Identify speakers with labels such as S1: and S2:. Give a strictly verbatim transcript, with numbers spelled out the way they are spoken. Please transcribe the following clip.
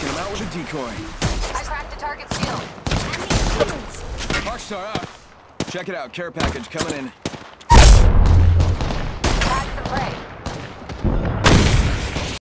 S1: Taking him out with a decoy.
S2: I cracked the target's field.
S1: Arcstar out. Check it out. Care package coming in.